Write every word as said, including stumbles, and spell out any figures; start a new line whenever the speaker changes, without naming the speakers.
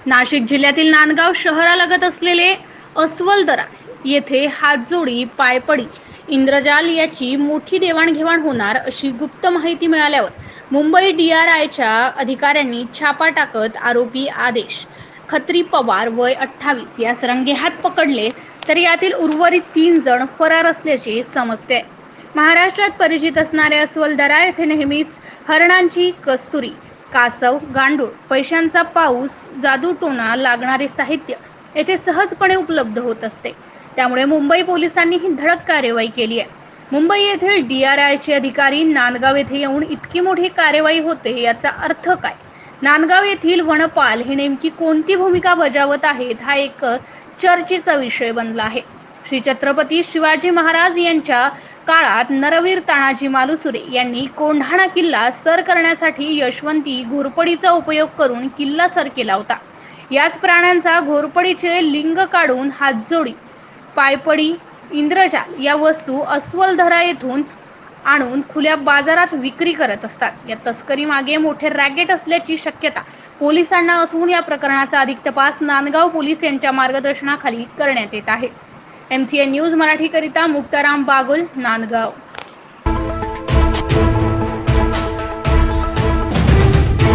नाशिक जिल्ह्यातील नांदगाव शहरालगत असलेले अस्वलदरा येथे हातजोडी, पायपडी, इंद्रजाल याची मोठी देवाणघेवाण होणार अशी गुप्त माहिती मिळाल्यावर मुंबई डी आर आयच्या अधिकाऱ्यांनी छापा टाकत आरोपी आदेश खत्री पवार वय अठ्ठावीस यास रंगेहात पकडले, तर यातील उर्वरित तीन जण फरार असल्याचे समजते. महाराष्ट्रात परिचित असणारे अस्वलदरा येथे नेहमीच हरणांची कस्तुरी, कासव, गांडूळ, पैशांचा पाऊस, जादूटोणा लागणारे साहित्य येथे सहजपणे उपलब्ध होत असते. त्यामुळे मुंबई पोलिसांनी ही धडक कार्यवाही केली आहे. मुंबई येथील डी आर आयचे अधिकारी नांदगाव येथे येऊन इतकी मोठी कार्यवाही होते याचा अर्थ काय? नांदगाव येथील वनपाल हे नेमकी कोणती भूमिका बजावत आहेत हा एक चर्चेचा विषय बनला आहे. श्री छत्रपती शिवाजी महाराज यांच्या काळात नरवीर तानाजी मालुसरे यांनी कोंढाणा किल्ला सर करण्यासाठी यशवंती घोरपडीचा उपयोग करून किल्ला सर केला होता. याच प्राण्यांचा घोरपडीचे लिंग काढून हातजोडी, पायपडी, इंद्रजाल या वस्तू अस्वलदरा येथून आणून खुल्या बाजारात विक्री करत असतात. या तस्करी मागे मोठे रॅकेट असल्याची शक्यता पोलिसांना असून या प्रकरणाचा अधिक तपास नांदगाव पोलीस यांच्या मार्गदर्शनाखाली करण्यात येत आहे. M C N news Marathi करिता मुक्ताराम बागुल, नांदगाव.